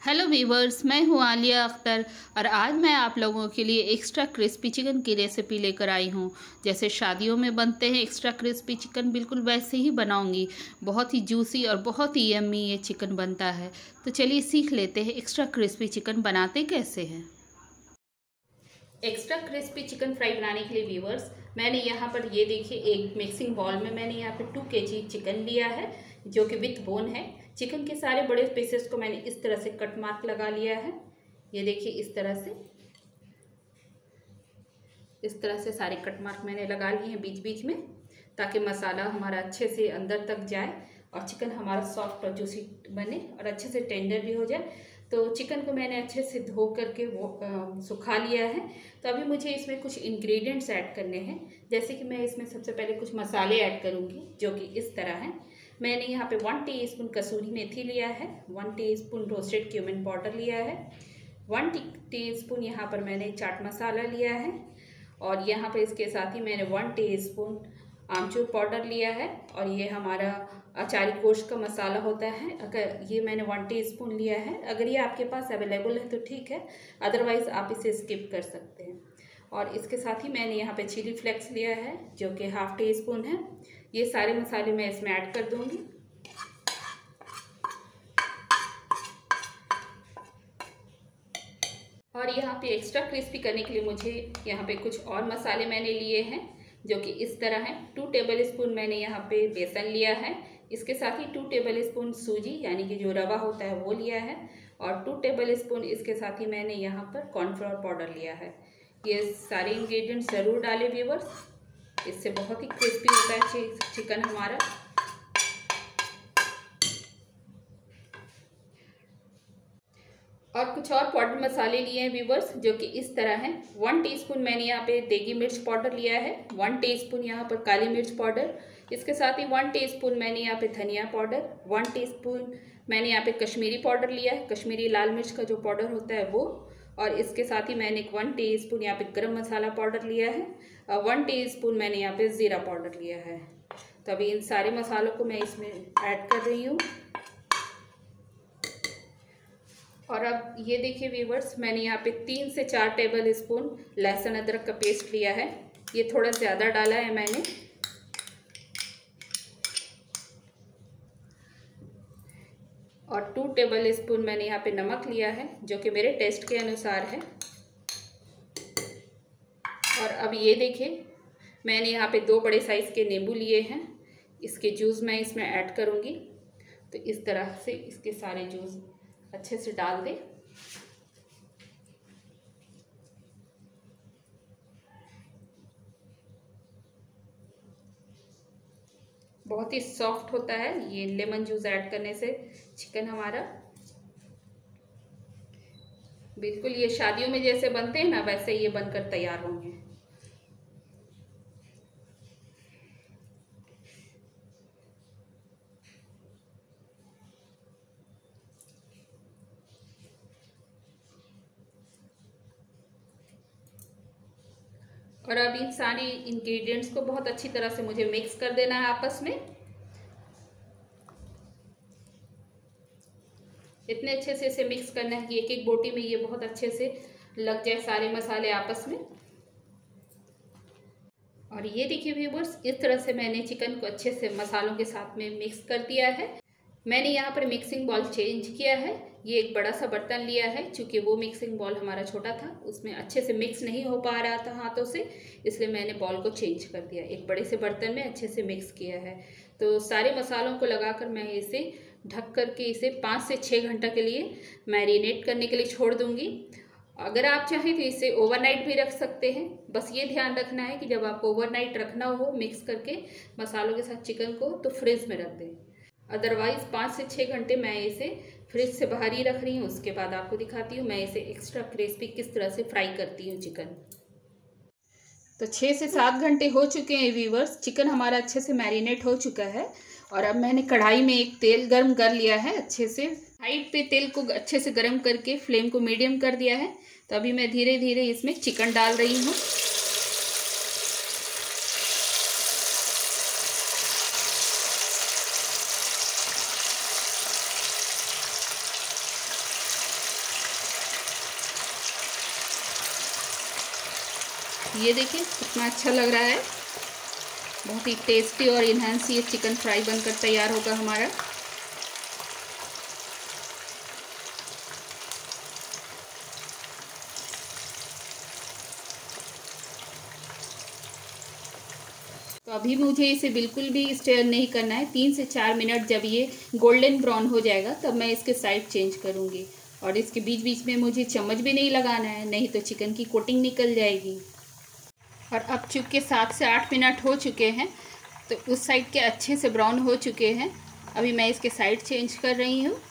Hello viewers, मैं हूँ आलिया अख्तर और आज मैं आप लोगों के लिए एक्स्ट्रा क्रिस्पी चिकन की रेसिपी लेकर आई हूँ। जैसे शादियों में बनते हैं एक्स्ट्रा क्रिस्पी चिकन, बिल्कुल वैसे ही बनाऊँगी। बहुत ही जूसी और बहुत ही यम्मी ये चिकन बनता है। तो चलिए सीख लेते हैं एक्स्ट्रा क्रिस्पी चिकन बनाते कैसे हैं। एक्स्ट्रा क्रिस्पी चिकन फ्राई बनाने के लिए वीवर्स, मैंने यहाँ पर ये देखिए एक मिक्सिंग बाउल में मैंने यहाँ पर 2 kg चिकन लिया है जो कि विथ बोन है। चिकन के सारे बड़े पीसेस को मैंने इस तरह से कट मार्क लगा लिया है। ये देखिए इस तरह से सारे कट मार्क मैंने लगा लिए हैं बीच बीच में, ताकि मसाला हमारा अच्छे से अंदर तक जाए और चिकन हमारा सॉफ्ट और जूसी बने और अच्छे से टेंडर भी हो जाए। तो चिकन को मैंने अच्छे से धो करके वो सुखा लिया है। तो अभी मुझे इसमें कुछ इंग्रेडिएंट्स ऐड करने हैं। जैसे कि मैं इसमें सबसे पहले कुछ मसाले ऐड करूँगी जो कि इस तरह हैं। मैंने यहाँ पे 1 टीस्पून कसूरी मेथी लिया है, 1 टीस्पून रोस्टेड क्यूमिन पाउडर लिया है, 1 टीस्पून यहाँ पर मैंने चाट मसाला लिया है और यहाँ पर इसके साथ ही मैंने 1 टीस्पून आमचूर पाउडर लिया है। और ये हमारा अचारी गोश्त का मसाला होता है, अगर ये मैंने 1 टीस्पून लिया है। अगर ये आपके पास अवेलेबल है तो ठीक है, अदरवाइज़ आप इसे स्किप कर सकते हैं। और इसके साथ ही मैंने यहाँ पे चिली फ्लेक्स लिया है जो कि 1/2 टीस्पून है। ये सारे मसाले मैं इसमें ऐड कर दूँगी। और यहाँ पे एक्स्ट्रा क्रिस्पी करने के लिए मुझे यहाँ पे कुछ और मसाले मैंने लिए हैं जो कि इस तरह हैं। 2 टेबलस्पून मैंने यहाँ पे बेसन लिया है, इसके साथ ही 2 टेबलस्पून सूजी यानी कि जो रवा होता है वो लिया है, और 2 टेबलस्पून इसके साथ ही मैंने यहाँ पर कॉर्नफ्लोर पाउडर लिया है। ये सारे इंग्रेडिएंट्स ज़रूर डालें व्यूअर्स, इससे बहुत ही क्रिस्पी होता है चिकन हमारा। और कुछ और पाउडर मसाले लिए हैं व्यूवर्स जो कि इस तरह हैं। 1 टीस्पून मैंने यहाँ पे देगी मिर्च पाउडर लिया है, 1 टीस्पून यहाँ पर काली मिर्च पाउडर, इसके साथ ही 1 टीस्पून मैंने यहाँ पे धनिया पाउडर, 1 टीस्पून मैंने यहाँ पे कश्मीरी पाउडर लिया है, कश्मीरी लाल मिर्च का जो पाउडर होता है वो, और इसके साथ ही मैंने 1 टीस्पून यहाँ पे गरम मसाला पाउडर लिया है और 1 टीस्पून मैंने यहाँ पे ज़ीरा पाउडर लिया है। तो अभी इन सारे मसालों को मैं इसमें ऐड कर रही हूँ। और अब ये देखिए व्यूवर्स, मैंने यहाँ पे 3 से 4 टेबल स्पून लहसुन अदरक का पेस्ट लिया है। ये थोड़ा ज़्यादा डाला है मैंने। और 2 टेबल स्पून मैंने यहाँ पे नमक लिया है जो कि मेरे टेस्ट के अनुसार है। और अब ये देखिए, मैंने यहाँ पे 2 बड़े साइज़ के नींबू लिए हैं, इसके जूस मैं इसमें ऐड करूँगी। तो इस तरह से इसके सारे जूस अच्छे से डाल दें। बहुत ही सॉफ्ट होता है ये लेमन जूस ऐड करने से चिकन हमारा। बिल्कुल ये शादियों में जैसे बनते हैं ना, वैसे ये बनकर तैयार होंगे। और अब इन सारे इंग्रेडिएंट्स को बहुत अच्छी तरह से मुझे मिक्स कर देना है आपस में। इतने अच्छे से इसे मिक्स करना है कि एक एक बोटी में ये बहुत अच्छे से लग जाए सारे मसाले आपस में। और ये देखिए व्यूअर्स, इस तरह से मैंने चिकन को अच्छे से मसालों के साथ में मिक्स कर दिया है। मैंने यहाँ पर मिक्सिंग बॉल चेंज किया है, ये एक बड़ा सा बर्तन लिया है, क्योंकि वो मिक्सिंग बॉल हमारा छोटा था, उसमें अच्छे से मिक्स नहीं हो पा रहा था हाथों से, इसलिए मैंने बॉल को चेंज कर दिया, एक बड़े से बर्तन में अच्छे से मिक्स किया है। तो सारे मसालों को लगाकर मैं इसे ढक करके इसे 5 से 6 घंटा के लिए मैरिनेट करने के लिए छोड़ दूँगी। अगर आप चाहें तो इसे ओवरनाइट भी रख सकते हैं। बस ये ध्यान रखना है कि जब आपको ओवरनाइट रखना हो मिक्स करके मसालों के साथ चिकन को, तो फ्रिज में रख दें। अदरवाइज़ 5 से 6 घंटे मैं इसे फ्रिज से बाहर ही रख रही हूँ। उसके बाद आपको दिखाती हूँ मैं इसे एक्स्ट्रा क्रिस्पी किस तरह से फ्राई करती हूँ चिकन। तो 6 से 7 घंटे हो चुके हैं व्यूअर्स, चिकन हमारा अच्छे से मैरिनेट हो चुका है। और अब मैंने कढ़ाई में एक तेल गर्म कर लिया है अच्छे से, हाइट पे तेल को अच्छे से गर्म करके फ्लेम को मीडियम कर दिया है। तो अभी मैं धीरे धीरे इसमें चिकन डाल रही हूँ। ये देखिए कितना अच्छा लग रहा है, बहुत ही टेस्टी और इन्हेंस ये चिकन फ्राई बनकर तैयार होगा हमारा। तो अभी मुझे इसे बिल्कुल भी स्टर नहीं करना है। 3 से 4 मिनट जब ये गोल्डन ब्राउन हो जाएगा तब मैं इसके साइड चेंज करूँगी। और इसके बीच बीच में मुझे चम्मच भी नहीं लगाना है, नहीं तो चिकन की कोटिंग निकल जाएगी। और अब चूँकि 7 से 8 मिनट हो चुके हैं तो उस साइड के अच्छे से ब्राउन हो चुके हैं। अभी मैं इसके साइड चेंज कर रही हूँ।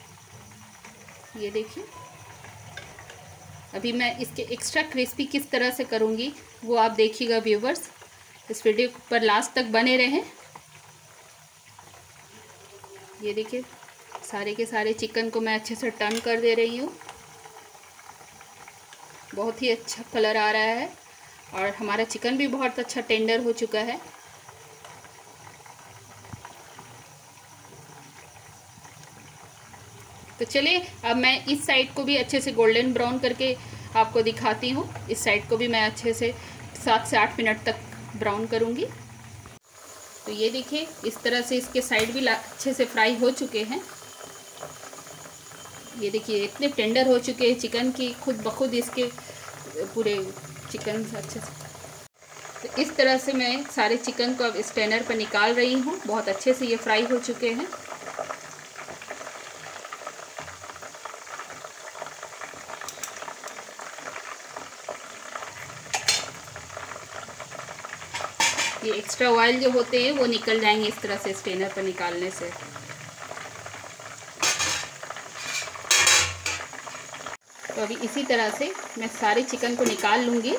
ये देखिए, अभी मैं इसके एक्स्ट्रा क्रिस्पी किस तरह से करूँगी वो आप देखिएगा व्यूवर्स, इस वीडियो पर लास्ट तक बने रहें। ये देखिए सारे के सारे चिकन को मैं अच्छे से टर्न कर दे रही हूँ। बहुत ही अच्छा कलर आ रहा है और हमारा चिकन भी बहुत अच्छा टेंडर हो चुका है। तो चलिए अब मैं इस साइड को भी अच्छे से गोल्डन ब्राउन करके आपको दिखाती हूँ। इस साइड को भी मैं अच्छे से 7 से 8 मिनट तक ब्राउन करूँगी। तो ये देखिए इस तरह से इसके साइड भी अच्छे से फ्राई हो चुके हैं। ये देखिए इतने टेंडर हो चुके हैं चिकन की, खुद ब खुद इसके पूरे चिकन से अच्छे से। तो इस तरह से मैं सारे चिकन को अब स्ट्रेनर पर निकाल रही हूँ। बहुत अच्छे से ये फ्राई हो चुके हैं। ये एक्स्ट्रा ऑयल जो होते हैं वो निकल जाएंगे इस तरह से स्ट्रेनर पर निकालने से। तो अभी इसी तरह से मैं सारे चिकन को निकाल लूँगी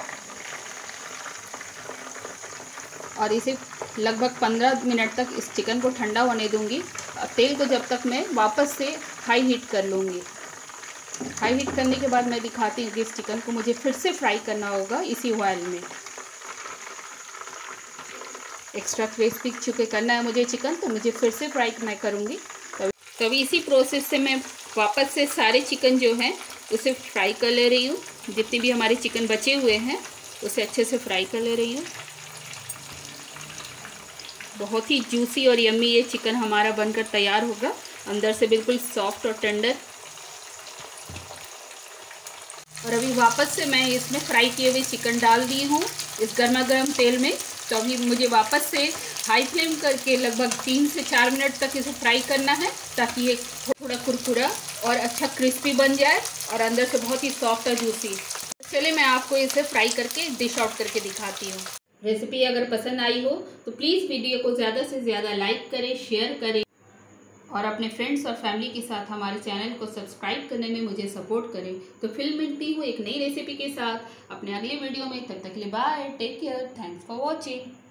और इसे लगभग 15 मिनट तक इस चिकन को ठंडा होने दूँगी। तेल को जब तक मैं वापस से हाई हीट कर लूँगी। हाई हीट करने के बाद मैं दिखाती हूँ कि इस चिकन को मुझे फिर से फ्राई करना होगा इसी ऑयल में। एक्स्ट्रा क्रिस्पी चूँकि करना है मुझे चिकन, तो मुझे फिर से फ्राई मैं करूँगी। तो अभी इसी प्रोसेस से मैं वापस से सारे चिकन जो हैं उसे फ्राई कर ले रही हूँ। जितने भी हमारे चिकन बचे हुए हैं उसे अच्छे से फ्राई कर ले रही हूँ। बहुत ही जूसी और यम्मी ये चिकन हमारा बनकर तैयार होगा, अंदर से बिल्कुल सॉफ्ट और टेंडर। और अभी वापस से मैं इसमें फ्राई किए हुए चिकन डाल दी हूँ इस गर्मा गर्म तेल में। तो अभी मुझे वापस से हाई फ्लेम करके लगभग 3 से 4 मिनट तक इसे फ्राई करना है, ताकि ये थोड़ा कुरकुरा और अच्छा क्रिस्पी बन जाए और अंदर से बहुत ही सॉफ्ट और जूसी। चलिए मैं आपको इसे फ्राई करके डिश आउट करके दिखाती हूँ। रेसिपी अगर पसंद आई हो तो प्लीज़ वीडियो को ज़्यादा से ज़्यादा लाइक करें, शेयर करें और अपने फ्रेंड्स और फैमिली के साथ हमारे चैनल को सब्सक्राइब करने में मुझे सपोर्ट करें। तो फिर मिलती हूँ एक नई रेसिपी के साथ अपने अगले वीडियो में। तब तक के लिए bye, take care, thanks for watching.